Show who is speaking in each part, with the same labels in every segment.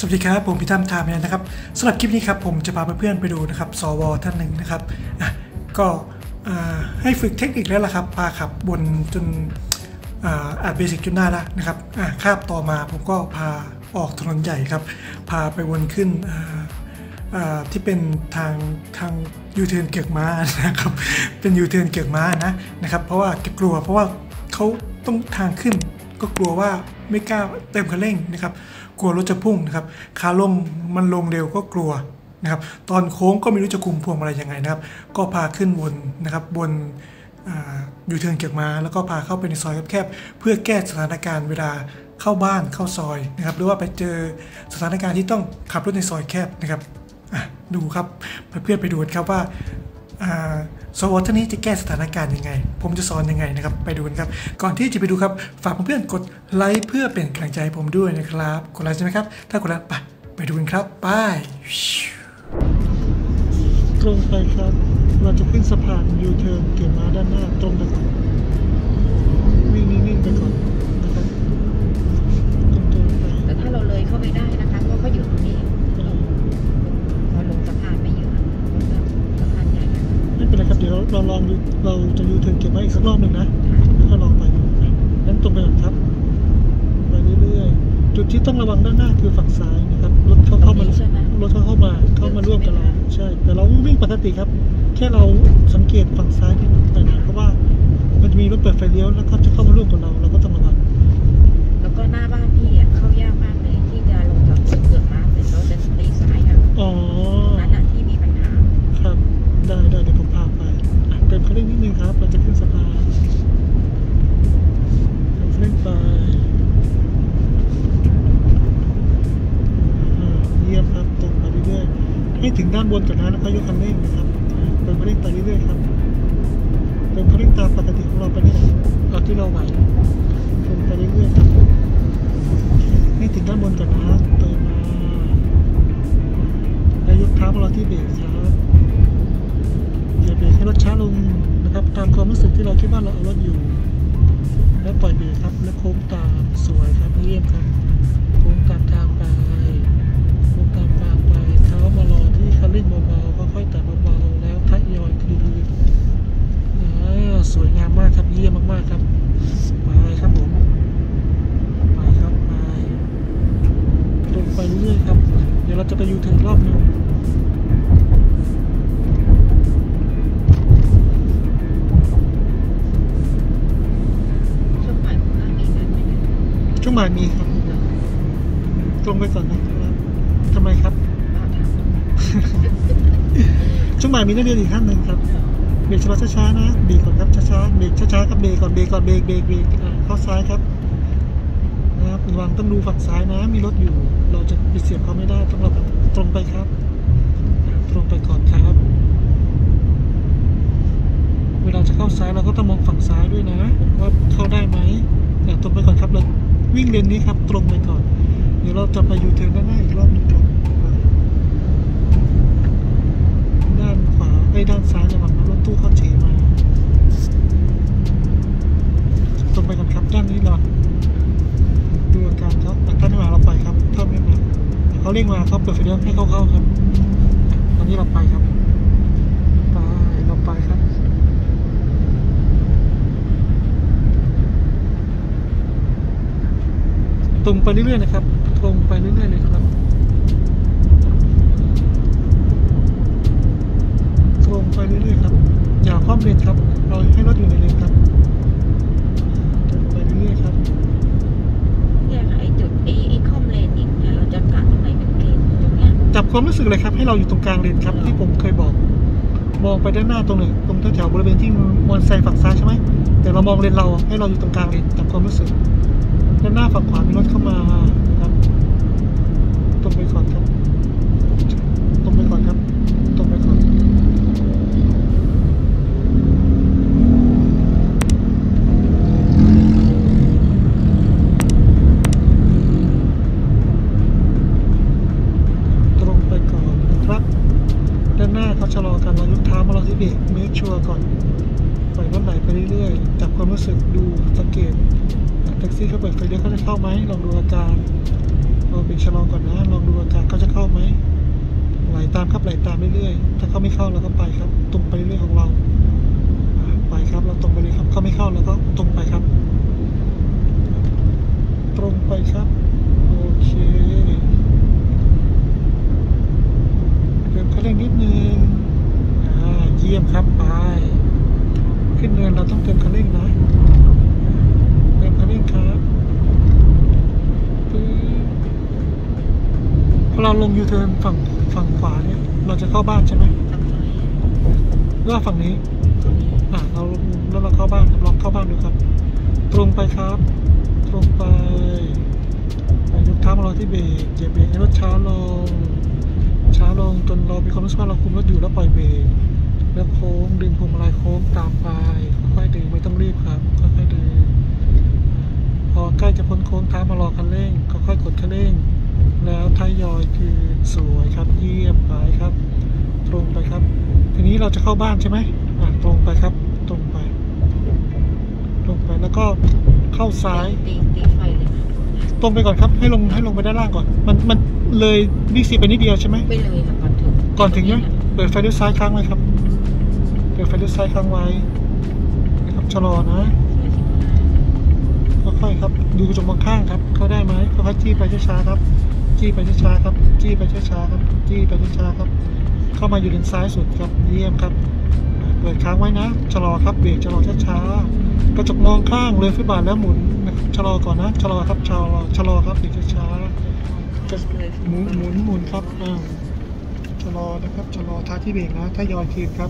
Speaker 1: สวัสดีครับผมพี่ตั้มทามนะครับสำหรับคลิปนี้ครับผมจะพาเพื่อนๆไปดูนะครับสวท่านหนึ่งนะครับก็ให้ฝึกเทคนิคแล้วล่ะครับพาขับบนจนอ่านเบสิกจนได้แล้วนะครับคาบต่อมาผมก็พาออกถนนใหญ่ครับพาไปวนขึ้นที่เป็นทางยูเทิร์นเกือกม้านะครับเป็นยูเทิร์นเกือกม้านะครับเพราะว่าเก็บกลัวเพราะว่าเขาต้องทางขึ้นก็กลัวว่าไม่กล้าเติมคันเร่งนะครับกลัวรถจะพุ่งนะครับขาลงมันลงเร็วก็กลัวนะครับตอนโค้งก็ไม่รู้จะคุมพวงมาลัยยังไงนะครับก็พาขึ้นบนนะครับบนยูเทิร์นเกือกม้าแล้วก็พาเข้าไปในซอยแคบๆเพื่อแก้สถานการณ์เวลาเข้าบ้านเข้าซอยนะครับหรือว่าไปเจอสถานการณ์ที่ต้องขับรถในซอยแคบนะครับดูครับเพื่อนๆไปดูกันครับว่าสวท่านนี้จะแก้สถานการณ์ยังไงผมจะสอนยังไงนะครับไปดูกันครับก่อนที่จะไปดูครับฝากเพื่อนๆกดไลค์เพื่อเป็นกำลังใจผมด้วยนะครับกดไลค์ใช่ไหมครับถ้ากดแล้วไปดูกันครับไปตรงไปครับเราจะขึ้นสะพานยูเทิร์นเกือกม้าด้านหน้าตรงไปก่อนวิ่งนิ่งๆไปก่อนนะครับตรงไป
Speaker 2: แต่ถ้าเราเลยเข้าไปได้นะคะก็เขาอยู่ตรงนี้พอลงสะพานไม่เยอะสะพานใหญ่
Speaker 1: ไม่เป็นไรครับเดี๋ยวเราลองเราจะยูเทิร์นเก็บไว้อีกสักรอบหนึ่งนะแล้วก็ลองไปนั้นตรงไปก่อนครับไปเรื่อยๆจุดที่ต้องระวังด้านหน้าคือฝั่งซ้ายนะครับรถเข้ามาร่วมกับเราใช่แต่เราวิ่งปกติครับแค่เราสังเกตฝั่งซ้ายที่หน่อยเพราะว่ามันจะมีรถเปิดไฟเลี้ยวแล้วก็จะเข้ามาร่วมกับเราก็ต้องระวัง
Speaker 2: แล้วก็หน้าบ้านพี่เข้ายากมากเลยที่จะลงจากเกือกม้าเสร็จแล้วจะตีซ้ายค่ะนั้นที่มีปัญหา
Speaker 1: ครับได้เดี๋ยวผมพาไปเติมคันเร่งนิดนึงครับเราจะขึ้นสะพานเติมคันเร่งไปเยี่ยมครับตรงไปเรื่อยๆให้ถึงด้านบนก่อนนะแล้วก็ยกคันเร่งนะครับเติมคันเร่งไปเรื่อยๆครับเติมคันเร่งตามปกติของเราไปนี่แหละเอาที่เราไหวเติมไปเรื่อยๆครับให้ถึงด้านบนก่อนนะเติมมาแล้วยกเท้าของเราที่เบรกครับอย่าเบรกให้รถช้าลงนะครับตามความรู้สึกที่เราคิดว่าเราเอารถอยู่แล้วปล่อยเบรกครับแล้วโค้งตามสวยครับเยี่ยมครับโค้งตามทางไปโค้งตามทางไปเท้ามารอที่คันเร่งเบาๆค่อยๆแต่เบาๆแล้วทะยอยคืนสวยงามมากครับเยี่ยมมากๆครับไปครับผมไปครับไปตรงไปเรื่อยๆครับเดี๋ยวเราจะไปยูเทิร์นรอบนึงช่วงบ่ายมีครับตรงไปก่อนนะครับทำไมครับช่วงบ่ายมีนักเรียนอีกท่านหนึ่งครับเบรกช้าๆนะเบรกก่อนครับช้าๆเบรกช้าๆครับเบรกก่อนเบรกเข้าซ้ายครับนะครับระวังต้องดูฝั่งซ้ายนะมีรถอยู่เราจะไปเสียบเขาไม่ได้ต้องเราตรงไปครับตรงไปก่อนครับเวลาจะเข้าซ้ายเราก็ต้องมองฝั่งซ้ายด้วยนะว่าเข้าได้ไหมตรงไปก่อนครับเราวิ่งเลนนี้ครับตรงไปก่อนเดี๋ยวเราจะไปยูเทิร์นด้านหน้าอีกรอบหนึ่งครับด้านขวาด้านซ้ายระวังนะรถตู้เข้าเฉียมาตรงไปกันครับด้านนี้รอดูอาการเขาถ้าไม่มาเราไปครับถ้าไม่มาเขาเร่งมาเขาเปิดไฟเลี้ยวให้เข้าครับตอนนี้เราไปครับเราไปครับตรงไปเรื่อยๆนะครับตรงไปเรื่อยๆเลยครับตรงไปเรื่อยๆครับอย่าคว่ำเลนครับเราให้รถอยู่ในเลนครับตรงไปเรื่อยๆครับ
Speaker 2: เนี่ยค่ะไอ้จุดไอ้คอมเลนอีกเนี่ยเราจะกะตรงไหนเป็นเลนตรงเนี้ย
Speaker 1: จับความรู้สึกเลยครับให้เราอยู่ตรงกลางเลนครับที่ผมเคยบอกมองไปด้านหน้าตรงไหนตรงแถวบริเวณที่มอเตอร์ไซค์ฝั่งซ้ายใช่ไหมแต่เรามองเลนเราให้เราอยู่ตรงกลางเลนจับความรู้สึกด้านหน้าฝั่งขวามีรถเข้ามาครับตรงไปก่อนครับตรงไปก่อนครับตรงไปก่อนตรงไปก่อนนะครับด้านหน้าเขาชะลอกันเรายกเท้ามาเราที่เบรกเมคชัวร์ก่อนปล่อยรถไหลไปเรื่อยๆจับความรู้สึกดูสังเกตแท็กซี่เขาเปิดไฟเลี้ยวเขาจะเข้าไหมลองดูอาการเราเบรกชะลอก่อนนะลองดูตามครับไหลตามเรื่อยๆถ้าเขาไม่เข้าเราก็ไปครับตรงไปเรื่อยๆของเราไปครับเราตรงไปเลยครับเขาไม่เข้าเราก็ตรงไปครับตรงไปครับโอเคเติมคันเร่งนิดนึงเยี่ยมครับไปขึ้นเนินเราต้องเติมคันเร่งนะเติมคันเร่งครับพอเราลงยูเทิร์นฝั่งขวาเนี่ยเราจะเข้าบ้านใช่ไหมหรือว่าฝั่งนี้เราเข้าบ้านลองเข้าบ้านดูครับตรงไปครับตรงไปยกเท้ามารอที่เบรกเหยียบเบรกให้รถช้าลงจนเรามีความรู้สึกว่าเราคุมรถอยู่แล้วปล่อยเบรกแล้วโค้งดึงพวงมาลัยโค้งตามไปค่อยๆดึงไม่ต้องรีบครับค่อยๆดึงพอใกล้จะพ้นโค้งเท้ามารอคันเร่งค่อยๆกดคันเร่งแล้วทยอยคืนสวยครับเยี่ยมไปครับตรงไปครับทีนี้เราจะเข้าบ้านใช่ไหมตรงไปครับตรงไปแล้วก็เข้าซ้าย
Speaker 2: ตีไฟเลยนะ
Speaker 1: ตรงไปก่อนครับให้ลงไปด้านล่างก่อนมันเลยบิ๊กซีไปนิดเดียวใช่ไหม
Speaker 2: ไปเลยค่ะก่อนถึง
Speaker 1: ใช่ไหมเปิดไฟเลี้ยวซ้ายค้างไว้ครับเปิดไฟเลี้ยวซ้ายค้างไว้นะครับชะลอนะค่อยๆครับดูกระจกมองข้างครับเข้าได้ไหมค่อยๆจี้ไปช้าๆครับจี้ไปช้าๆครับจี้ไปช้าๆครับจี้ไปช้าๆครับเข้ามาอยู่เลนซ้ายสุดครับเยี่ยมครับเปิดค้างไว้นะชะลอครับเบรกชะลอช้าๆกระจกมองข้างเลยฟุตบาทแล้วหมุนชะลอก่อนนะชะลอครับชะลอครับเบรกช้าๆหมุนครับชะลอนะครับชะลอท้าที่เบรกนะถ้ายอยคืนครับ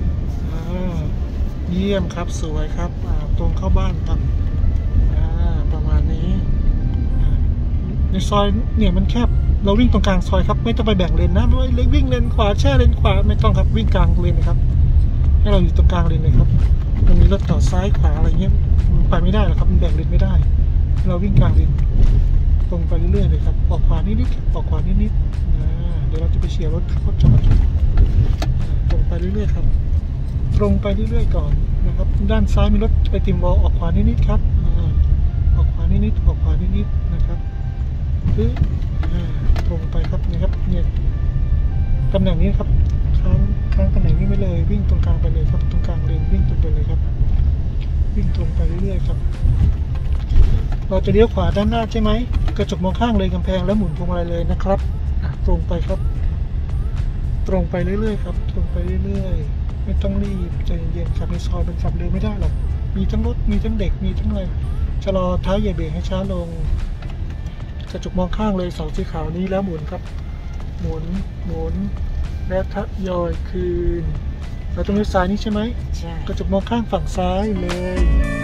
Speaker 1: เยี่ยมครับสวยครับตรงเข้าบ้านครับประมาณนี้ในซอยเนี่ยมันแคบเราวิ่งตรงกลางซอยครับไม่ต้องไปแบ่งเลนนะไม่วิ่งเลนขวาแช่เลนขวาไม่ต้องครับวิ่งกลางเลนนะครับให้เราอยู่ตรงกลางเลนเลยครับมันมีรถต่อซ้ายขวาอะไรเงี้ยไปไม่ได้หรอกครับมันแบ่งเลนไม่ได้เราวิ่งกลางเลนตรงไปเรื่อยๆเลยครับออกขวานิดๆออกขวานิดๆเดี๋ยวเราจะไปเฉียวรถเขาจอดตรงไปเรื่อยๆครับตรงไปเรื่อยๆก่อนนะครับด้านซ้ายมีรถไอติมวอลออกขวานิดๆครับออกขวานิดๆออกขวานิดๆนะครับตรงไปครับนี่ครับเนี่ยตำแหน่งนี้ครับค้างตำแหน่งนี้ไปเลยวิ่งตรงกลางไปเลยครับตรงกลางเลนวิ่งตรงไปเลยครับวิ่งตรงไปเรื่อยๆครับเราจะเลี้ยวขวาด้านหน้าใช่ไหมกระจกมองข้างเลยกำแพงแล้วหมุนพวงมาลัยเลยนะครับตรงไปครับตรงไปเรื่อยๆครับตรงไปเรื่อยๆไม่ต้องรีบใจเย็นๆขับในซอยเป็นขับเร็วไม่ได้หรอกมีทั้งรถมีทั้งเด็กมีทั้งอะไรชะลอท้ายอย่าเบรกให้ช้าลงกระจกมองข้างเลยเสาสีขาวนี้แล้วหมุนครับหมุนและทยอยคืนเราต้องเลี้ยวซ้ายนี้ใช่ไหม
Speaker 2: ใช่
Speaker 1: กระจกมองข้างฝั่งซ้ายเลย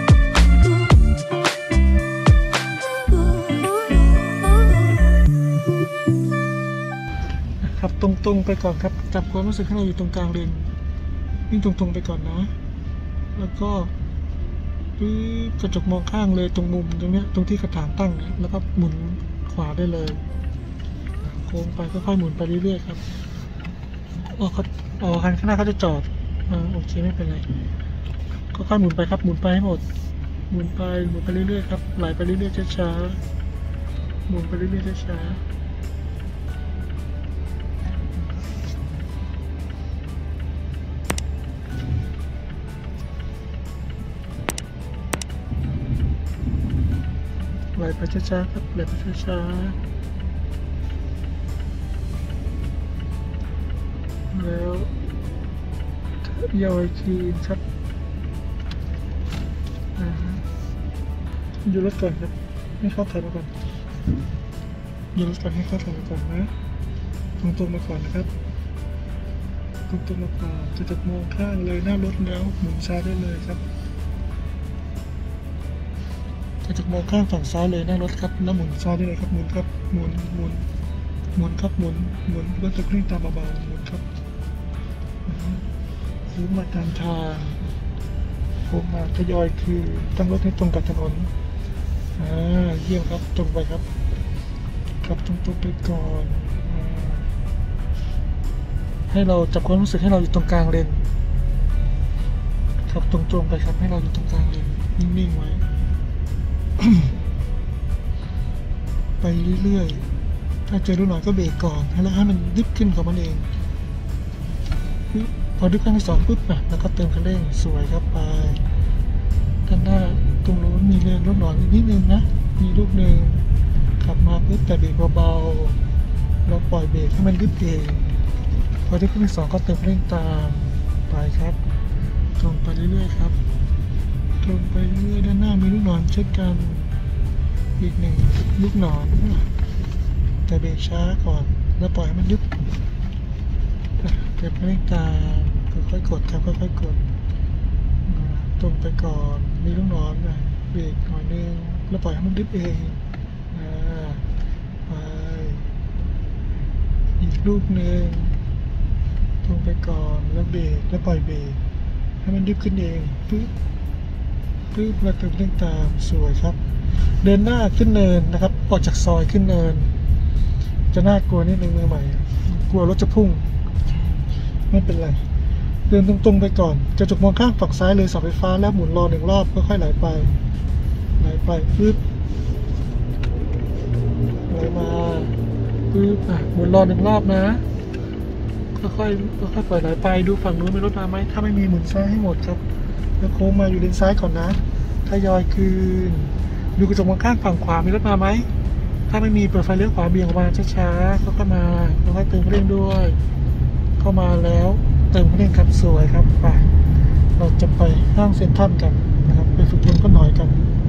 Speaker 1: ครับตรงๆไปก่อนครับจับความรู้สึกให้เราอยู่ตรงกลางเลนวิ่งตรงๆไปก่อนนะแล้วก็กระจกมองข้างเลยตรงมุมตรงเนี้ยตรงที่กระถางตั้งแล้วก็หมุนขวาได้เลยโค้งไปค่อยๆหมุนไปเรื่อยๆครับคันข้างหน้าเขาจะจอดโอเคไม่เป็นไรค่อยๆหมุนไปครับหมุนไปให้หมดหมุนไปเรื่อยๆครับไหลไปเรื่อยๆช้าๆหมุนไปเรื่อยๆช้าๆไหลไปช้าๆครับไหลไปช้าๆแล้วยอยคืนครับอยู่รถก่อนครับให้เข้าถ่ายมาก่อนอยู่รถก่อนให้เข้าถ่ายมาก่อนนะตรงมาก่อนนะครับตรงมาก่อนจะมองข้างเลยหน้ารถแล้วหมุนซ้ายได้เลยครับจะมองข้างฝั่งซ้ายเลยหน้ารถครับแล้วหมุนซ้ายได้เลยครับหมุนครับหมุนครับหมุนรถจะเคลื่อนตามเบาๆหมุนครับซื้อมาตามทางผมมาทยอยคือตั้งรถให้ตรงกับถนนเยี่ยมครับตรงไปครับครับตรงไปก่อนให้เราจับความรู้สึกให้เราอยู่ตรงกลางเลนครับตรงไปครับให้เราอยู่ตรงกลางเลนนิ่งๆไว้ ไปเรื่อยๆถ้าเจอรุ่นหน่อยก็เบรกก่อนแล้วให้มันดิฟขึ้นของมันเอง
Speaker 3: ปุ๊บพอดึงครั้งที่2ปุ๊บแล้วก็เติมคันเร่งสวยครับไปด้านหน้าตรงนู้นมีเรื่องรถหนอนนิดนึงนะมีลูกหนึ่งขับมาปุ๊บแต่เบรกเบาๆเราปล่อยเบรกให้มันดึบเองพอดึงครั้งที่2ก็เติมเร่งตามไปครับตรงไปเรื่อยๆครับตรงไปเรื่อยด้านหน้ามีลูกหนอนเช่นกันอีกหนึ่งลูกหนอนแต่เบรกช้าก่อนแล้วปล่อยให้มันดึบเก็บเร่งตามค่อยๆกดครับค่อยๆกดตรงไปก่อนมีลูกนอนเบรกหน่อยนึงแล้วปล่อยให้มันดึบเองไปอีกลูกหนึ่งตรงไปก่อนแล้วเบรกแล้วปล่อยเบรกให้มันดึบขึ้นเองปึ๊บแล้วเติมเร่งตามสวยครับเดินหน้าขึ้นเนินนะครับออกจากซอยขึ้นเนินจะน่ากลัวนิดนึงมือใหม่กลัวรถจะพุ่งไม่เป็นไรเดินตรงๆไปก่อนจะจุกมองข้างฝั่งซ้ายเลยเสาไฟฟ้าแล้วหมุนรอ1 รอบค่อยๆไหลไปปึ๊บไหลมาปึ๊บหมุนรอ1 รอบนะค่อยๆปล่อยไหลไปดูฝั่งนู้นมีรถมาไหมถ้าไม่มีหมุนซ้ายให้หมดครับแล้วโค้งมาอยู่เลนซ้ายก่อนนะทยอยคืนดูกระจกมองข้างฝั่งขวามีรถมาไหมถ้าไม่มีเปิดไฟเลี้ยวขวาเบี่ยงออกมาช้าๆเข้ามาค่อยๆเติมเร่งด้วยเข้ามาแล้วเติมเร่งครับสวยครับไปเราจะไปห้างเซ็นทรัลกันนะครับไปฝึกเรียนก็หน่อยกัน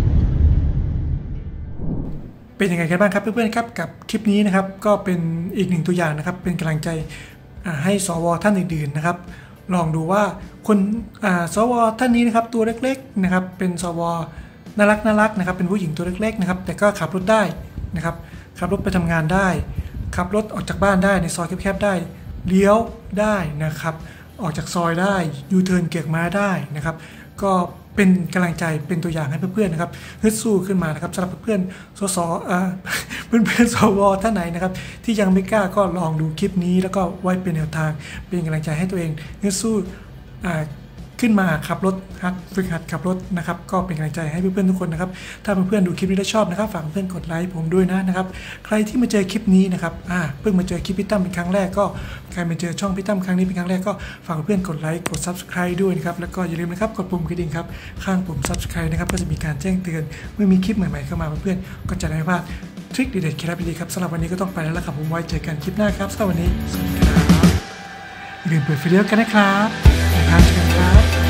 Speaker 1: เป็นยังไงกันบ้างครับเพื่อนๆครับกับคลิปนี้นะครับก็เป็นอีกหนึ่งตัวอย่างนะครับเป็นกำลังใจให้สวท่านอื่นๆนะครับลองดูว่าคนสวท่านนี้นะครับตัวเล็กๆนะครับเป็นสวน่ารักนะครับเป็นผู้หญิงตัวเล็กๆนะครับแต่ก็ขับรถได้นะครับขับรถไปทำงานได้ขับรถออกจากบ้านได้ในซอยแคบๆได้เลี้ยวได้นะครับออกจากซอยได้ยูเทิร์นเกียร์ม้าได้นะครับก็เป็นกำลังใจเป็นตัวอย่างให้เพื่อนๆนะครับฮึดสู้ขึ้นมานะครับสำหรับเพื่อนๆเพื่อนๆสวท่านไหนนะครับที่ยังไม่กล้าก็ลองดูคลิปนี้แล้วก็ไว้เป็นแนวทางเป็นกำลังใจให้ตัวเองฮึดสู้ขึ้นมาขับรถฝึกหัดขับรถนะครับก็เป็นกำลังใจให้เพื่อนๆทุกคนนะครับถ้าเพื่อนๆดูคลิปนี้ได้ชอบนะครับฝากเพื่อนกดไลค์ผมด้วยนะครับใครที่มาเจอคลิปนี้นะครับเพิ่งมาเจอคลิปพี่ตั้มเป็นครั้งแรกก็ใครมาเจอช่องพี่ตั้มครั้งนี้เป็นครั้งแรกก็ฝากเพื่อนกดไลค์กด Subscribe ด้วยนะครับแล้วก็อย่าลืมนะครับกดปุ่มกระดิ่งครับข้างปุ่ม Subscribe นะครับก็จะมีการแจ้งเตือนเมื่อมีคลิปใหม่ๆเข้ามาเพื่อนๆก็จะได้ไม่พลาดทริคเด็ดๆเคล็ดลับดีๆครับสำหรับวันนี้ก็ต้องไปแล้วครับผมไว้เจอกันคลิปหน้าครับสำหรับวันนี้สวัสดีครับอย่าลืมเปิดไฟเลี้ยวกันนะครับเจอกันครับ